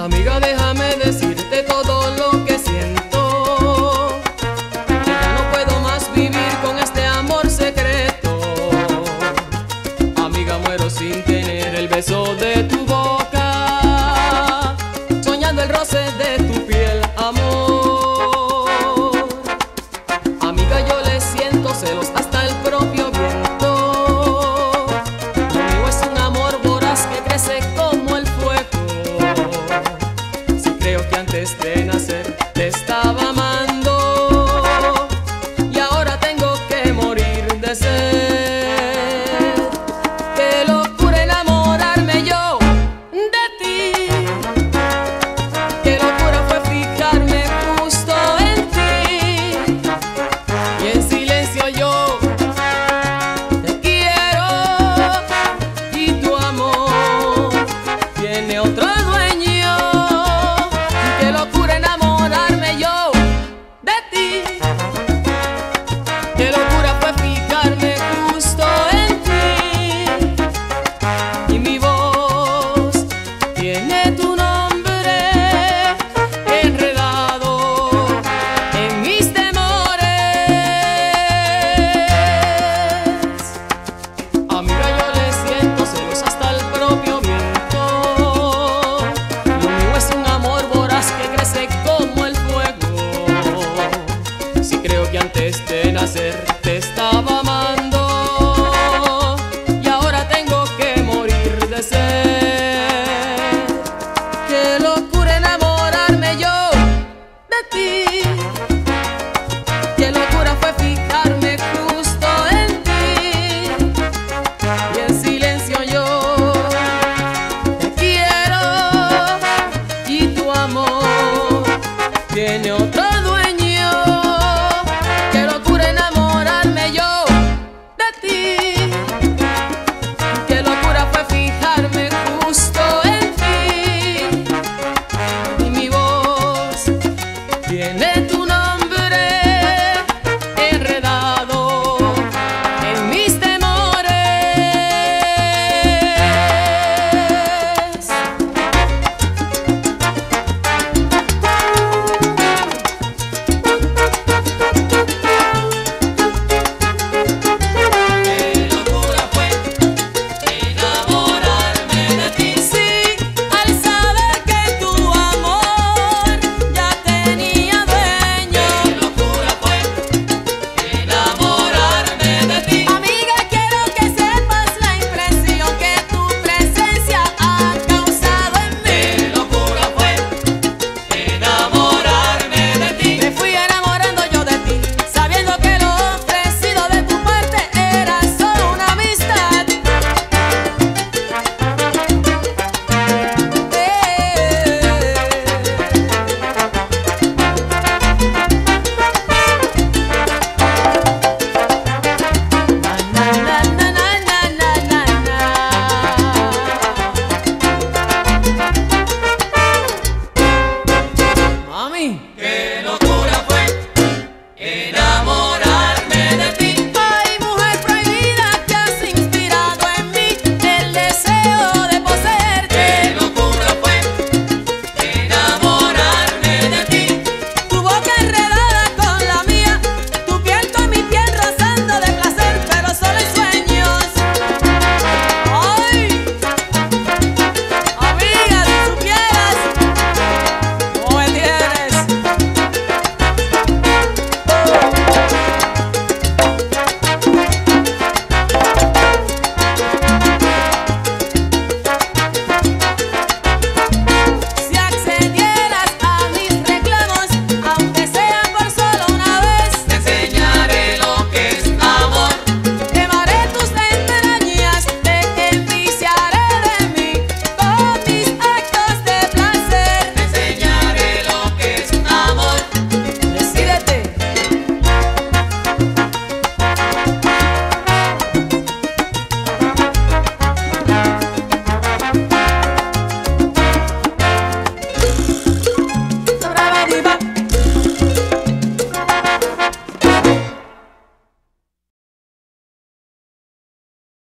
Amiga, déjame decirte todo lo que siento, que ya no puedo más vivir con este amor secreto. Amiga, muero sin tener el beso de tu boca, soñando el roce de tu piel, amor. Amiga, yo le siento celos hasta el propio viento. Lo mío es un amor voraz que crece como el fuego. Si creo que antes de nacer te estaba amando y ahora tengo que morir de sed. Qué locura enamorarme yo de ti. Qué locura fue fijarme justo en ti. Y en silencio yo te quiero y tu amor tiene otro dueño. Qué locura enamorarme yo de ti. Qué locura fue fijarme justo en ti. Y mi voz tiene tu nombre enredado en mis temores. Amiga, yo le siento celos hasta el propio viento. Lo mío es un amor voraz que crece como el fuego. Si creo que antes de nacer te estaba amando y ahora tengo que morir de sed. Qué locura enamorarme yo de ti. Qué locura fue fijarme justo en ti. Y en silencio yo te quiero y tu amor tiene otro